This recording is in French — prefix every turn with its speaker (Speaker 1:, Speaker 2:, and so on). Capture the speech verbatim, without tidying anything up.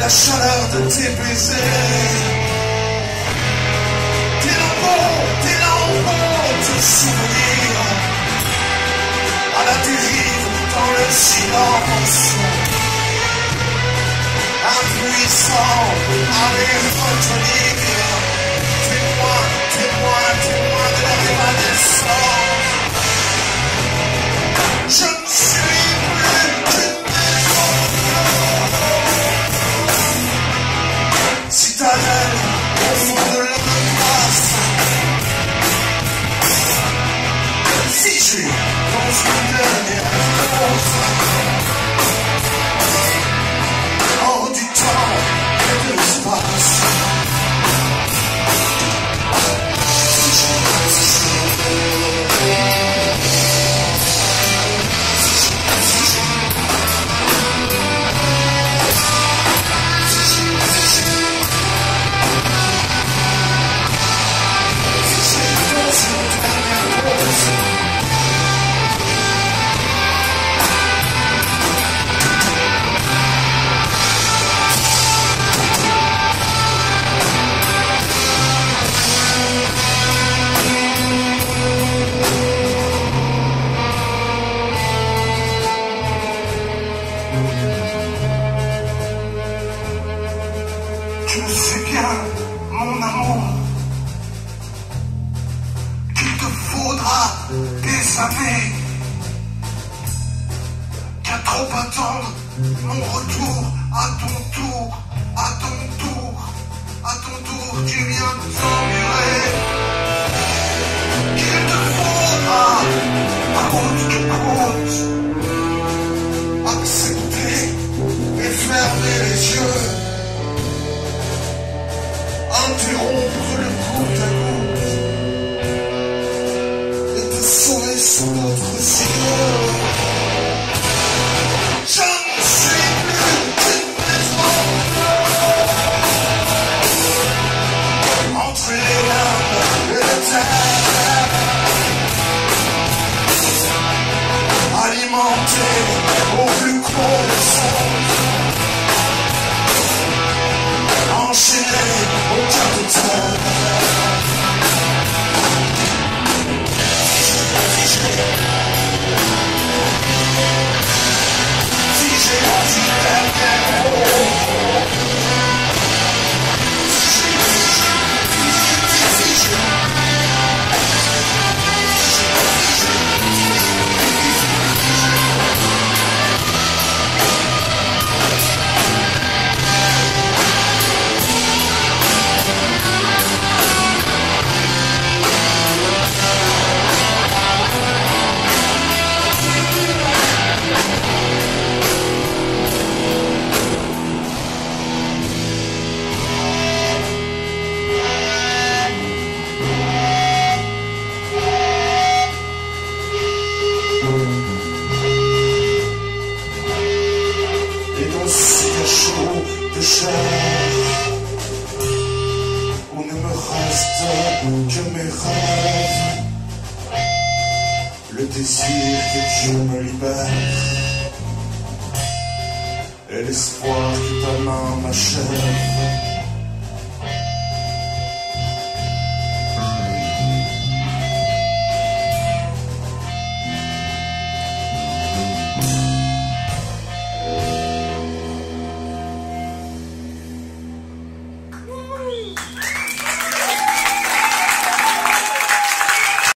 Speaker 1: la chaleur de tes baisers, tes lambeaux, tes lambeaux de souvenirs, à la dérive dans le silence, impuissant à les retenir, témoin, témoin, témoin de leur évanescence. Je ne suis plus qu'une maison, citadelle au fond de l'espace, figée dans une dernière pause, hors du temps et de l'espace. Je sais bien, mon amour, qu'il te faudra des années, qu'à trop attendre mon retour à ton tour, à ton tour, à ton tour, tu viens de t'emmurer, qu'il te faudra, à haute que coûte, accepter et fermer les yeux, interrompre le goutte à goutte et te sauver sous notre ciel. Je ne suis plus qu'une maison entre les larmes et la terre, alimentée au plus gros sens, enchaîné au capital. Figé, figé en dernière eau. Figé, figé, figé. Et dans ce cachot de chair où ne me reste que mes rêves, le désir que je me libère et l'espoir que ta main m'achève.